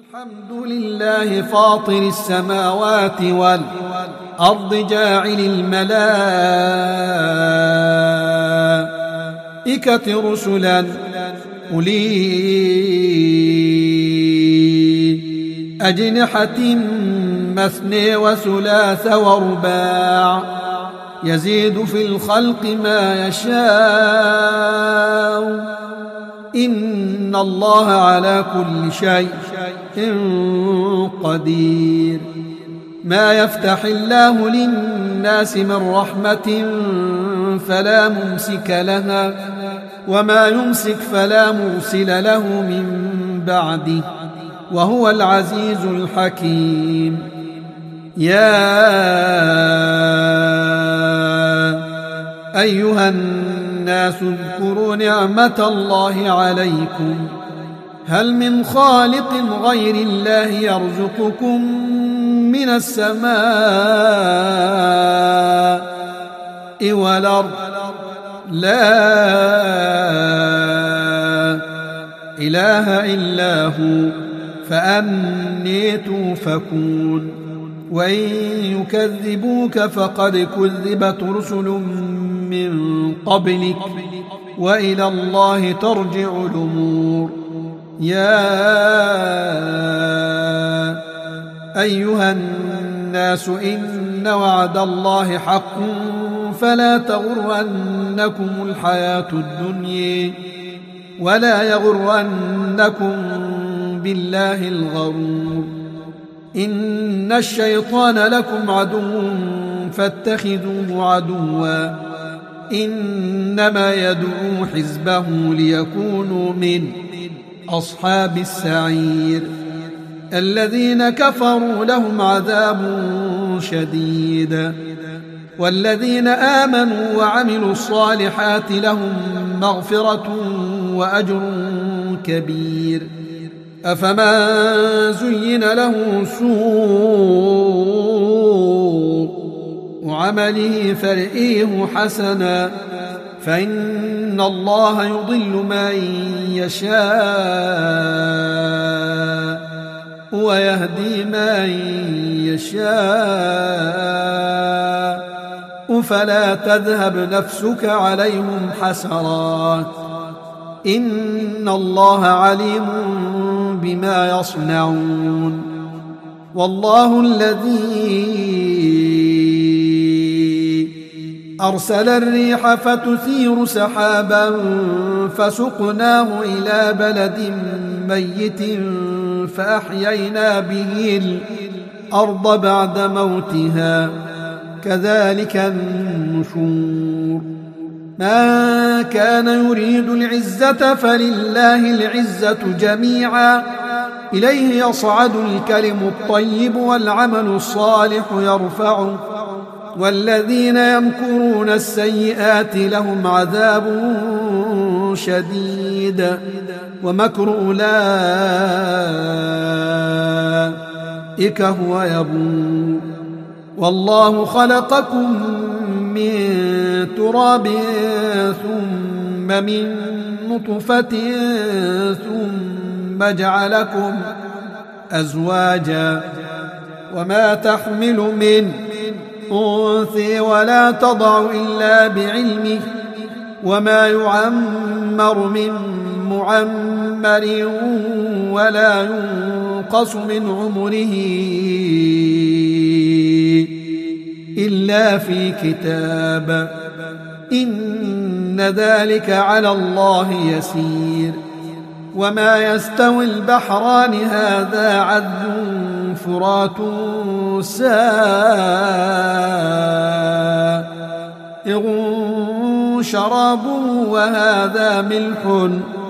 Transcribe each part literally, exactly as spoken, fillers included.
الحمد لله فاطر السماوات والأرض جاعل الملائكة رسلا أولي أجنحة مثني وثلاث ورباع يزيد في الخلق ما يشاء إن الله على كل شيء قدير. ما يفتح الله للناس من رحمة فلا ممسك لها وما يمسك فلا مرسل له من بعده وهو العزيز الحكيم. يا أيها الناس اذكروا نعمة الله عليكم هل من خالق غير الله يرزقكم من السماء والأرض لا إله إلا هو فأني توفكون. وإن يكذبوك فقد كذبت رسل من قبلك وإلى الله ترجع الأمور. يا أيها الناس إن وعد الله حق فلا تغرنكم الحياة الدنيا ولا يغرنكم بالله الغرور. إن الشيطان لكم عدو فاتخذوه عدوا إنما يدعو حزبه ليكونوا من أصحاب السعير. الذين كفروا لهم عذاب شديد والذين آمنوا وعملوا الصالحات لهم مغفرة وأجر كبير. أفمن زين له سوء عمله فرئيه حسنا فإن الله يضل من يشاء ويهدي من يشاء فلا تذهب نفسك عليهم حسرات إن الله عليم بما يصنعون. والله الذي أرسل الريح فتثير سحابا فسقناه إلى بلد ميت فأحيينا به الأرض بعد موتها كذلك النشور. من كان يريد العزة فلله العزة جميعا إليه يصعد الكلم الطيب والعمل الصالح يرفعه والذين يمكرون السيئات لهم عذاب شديد ومكر أولئك هو يبور. والله خلقكم من تراب ثم من نطفة ثم جعلكم أزواجا وما تحمل من أنثى ولا تضع إلا بعلمه وما يعمر من معمر ولا ينقص من عمره إلا في كتاب إن ذلك على الله يسير. وما يستوي البحران هذا عذب فرات سائغ شرابه وهذا ملح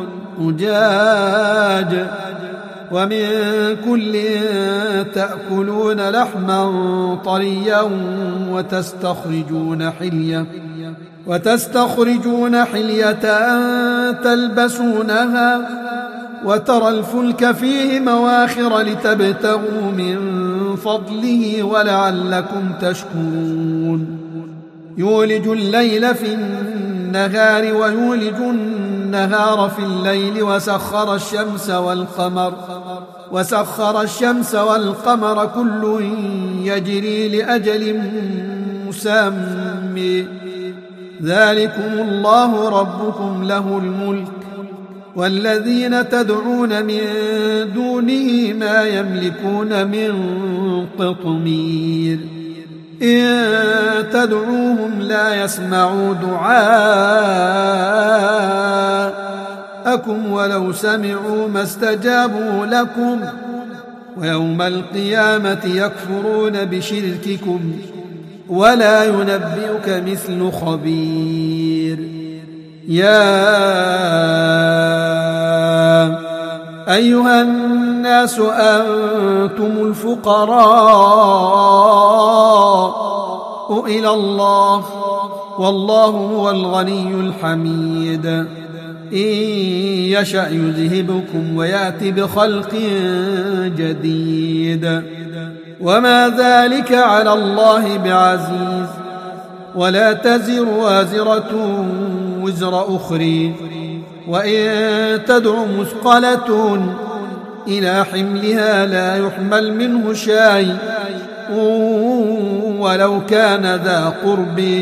أجاج ومن كل تأكلون لحما طريا وتستخرجون حلية وتستخرجون حلية تلبسونها وترى الفلك فيه مواخر لتبتغوا من فضله ولعلكم تشكرون. يولج الليل في النهار ويولج النهار في الليل وسخر الشمس والقمر وسخر الشمس والقمر كل يجري لأجل مسمى ذلكم الله ربكم له الملك والذين تدعون من دونه ما يملكون من قطمير إن تدعوهم لا يسمعوا دعاءكم ولو سمعوا ما استجابوا لكم ويوم القيامة يكفرون بشرككم ولا ينبئك مثل خبير يا أيها الناس أنتم الفقراء إلى الله والله هو الغني الحميد إن يشأ يذهبكم ويأتي بخلق جديد وما ذلك على الله بعزيز ولا تزر وازرة وزر أخرى وإن تدع مثقلة إلى حملها لا يحمل منه شيء ولو كان ذا قرب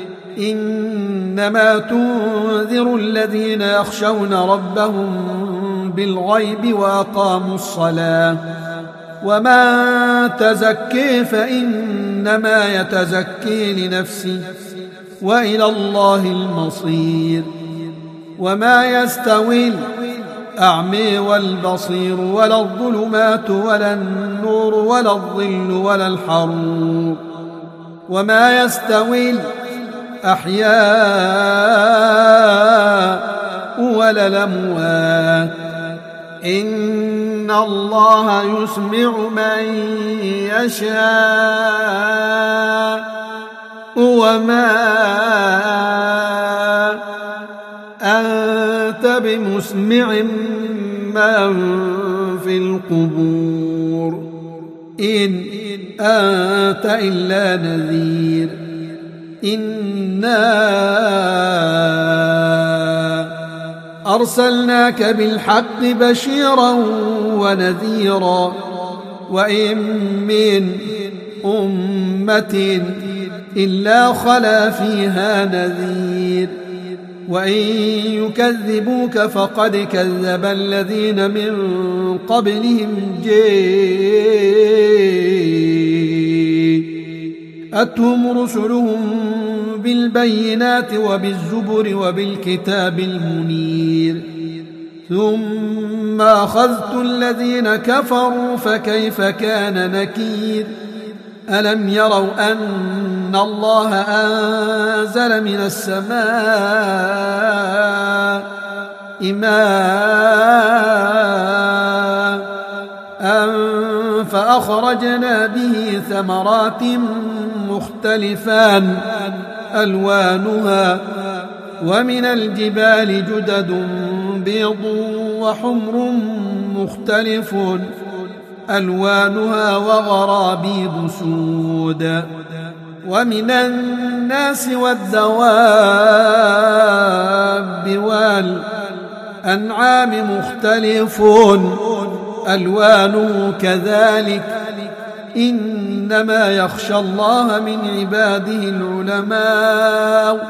إنما تنذر الذين يخشون ربهم بالغيب وأقاموا الصلاة ومن تزكي فإنما يتزكي لنفسه وإلى الله المصير وما يستوي الأعمى والبصير ولا الظلمات ولا النور ولا الظل ولا الحرور وما يستوي الأحياء ولا الأموات إن الله يسمع من يشاء وما أنت بمسمع من في القبور إن أنت إلا نذير إنا أرسلناك بالحق بشيرا ونذيرا وإن من أمة إلا خلا فيها نذير وإن يكذبوك فقد كذب الذين من قبلهم جاءتهم رسلهم بالبينات وبالزبر وبالكتاب المنير ثم أخذت الذين كفروا فكيف كان نكير ألم يروا أن الله أنزل من السماء ماء فأخرجنا به ثمرات مختلفا ألوانها ومن الجبال جدد بيض وحمر مختلف ألوانها وغرابيب سود ومن الناس والدواب والأنعام مختلف ألوانه كذلك إنما يخشى الله من عباده العلماء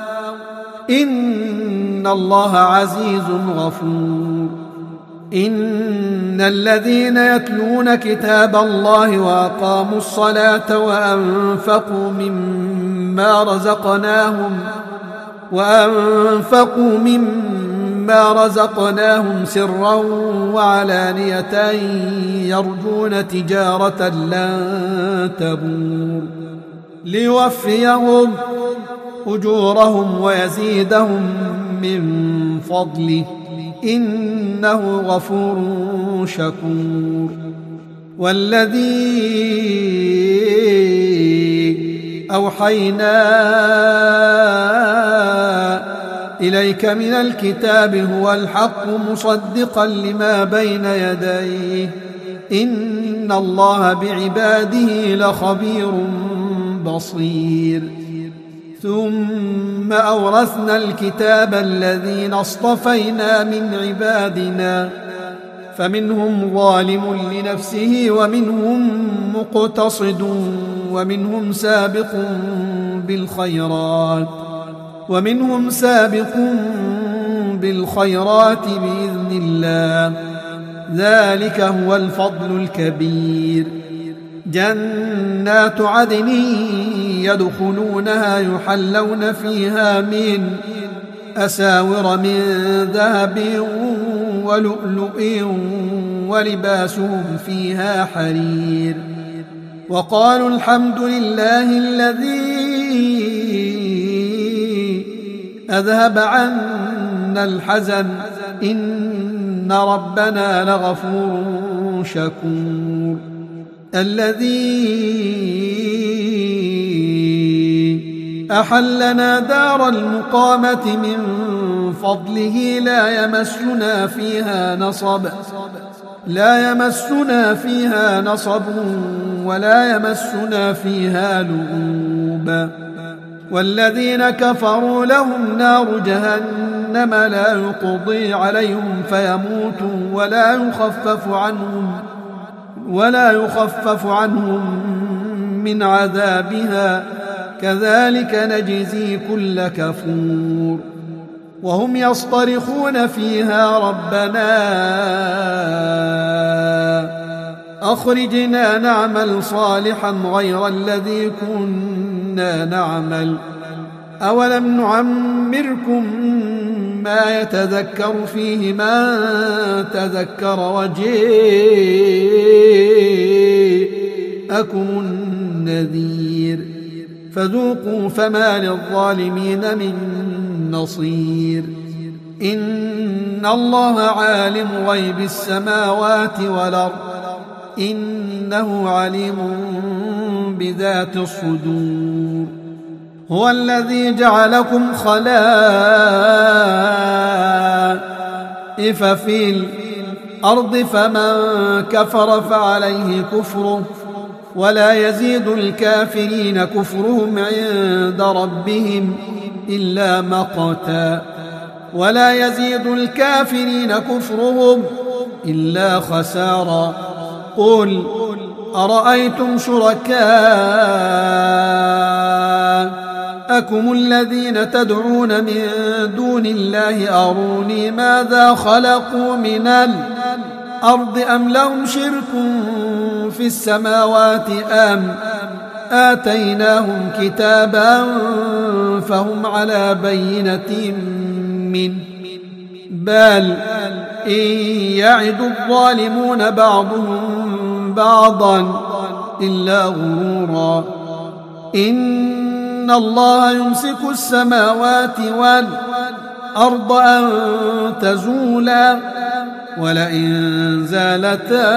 إن الله عزيز غفور إن الذين يتلون كتاب الله وأقاموا الصلاة وأنفقوا مما رزقناهم وأنفقوا مما رزقناهم سرا وعلانية يرجون تجارة لن تبور ليوفيهم أجورهم ويزيدهم من فضله إنه غفور شكور والذي أوحينا إليك من الكتاب هو الحق مصدقا لما بين يديه إن الله بعباده لخبير بصير ثم أورثنا الكتاب الذين اصطفينا من عبادنا فمنهم ظالم لنفسه ومنهم مقتصد ومنهم سابق بالخيرات ومنهم سابق بالخيرات بإذن الله، ذلك هو الفضل الكبير. جنات عدن يدخلونها يحلون فيها من أساور من ذهب ولؤلؤ ولباسهم فيها حرير. وقالوا الحمد لله الذي أذهب عنا الحزن إن ربنا لغفور شكور. الذي أحلنا دار المقامة من فضله لا يمسنا فيها نصب لا يمسنا فيها نصب ولا يمسنا فيها لغوب. والذين كفروا لهم نار جهنم لا يقضي عليهم فيموتوا ولا يخفف عنهم ولا يخفف عنهم من عذابها، كذلك نجزي كل كفور. وهم يصطرخون فيها ربنا أخرجنا نعمل صالحا غير الذي كنا نعمل أولم نعمركم ما يتذكر فيه من تذكر وجاءكم النذير فذوقوا فما للظالمين من نصير. إن الله عالم غيب السماوات والأرض إنه عليم بذات الصدور. هو الذي جعلكم خلائف في الأرض فمن كفر فعليه كفره ولا يزيد الكافرين كفرهم عند ربهم إلا مقتا ولا يزيد الكافرين كفرهم إلا خسارا. قل أرأيتم شركاءكم الذين تدعون من دون الله أروني ماذا خلقوا من الأرض أم لهم شرك في السماوات أم آتيناهم كتابا فهم على بينة منه بل إن يعد الظالمون بعضهم بعضا إلا غرورا. إن الله يمسك السماوات والأرض أن تزولا ولئن زالتا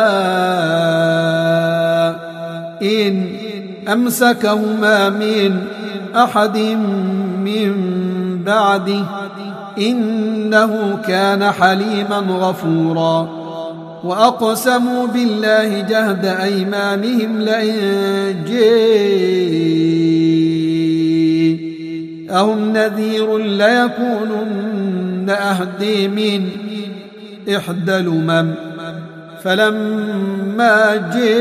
إن أمسكهما من أحد من بعده إنه كان حليما غفورا. وأقسموا بالله جهد أيمانهم لئن جاءهم نذير ليكونن أهدي من إحدى الأمم فلما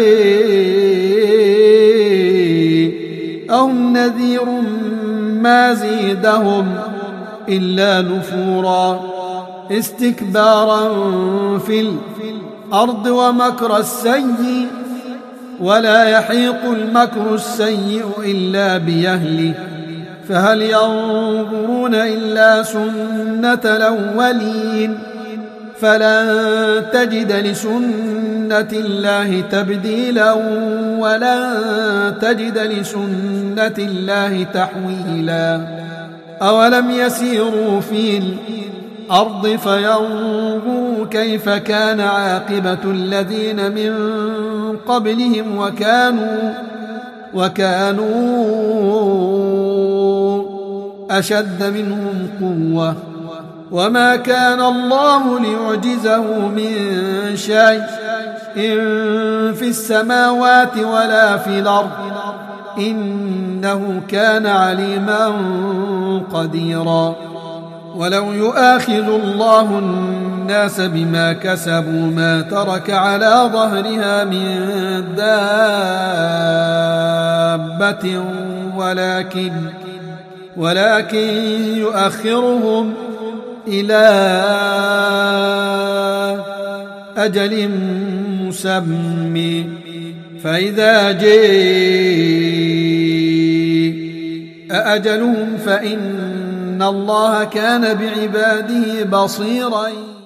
جاءهم نذير ما زيدهم إلا نفورا استكبارا في الأرض ومكر السيء ولا يحيق المكر السيء إلا بأهله فهل ينظرون إلا سنة الأولين فلن تجد لسنة الله تبديلا ولن تجد لسنة الله تحويلا. أولم يسيروا في الأرض فينظروا كيف كان عاقبة الذين من قبلهم وكانوا وكانوا أشد منهم قوة وما كان الله ليعجزه من شيء في السماوات ولا في الأرض إنه كان عليما قديرا. ولو يؤاخذ الله الناس بما كسبوا ما ترك على ظهرها من دابة ولكن ولكن يؤخرهم إلى أجل مسمى فإذا جاء أجلهم فإن الله كان بعباده بصيرا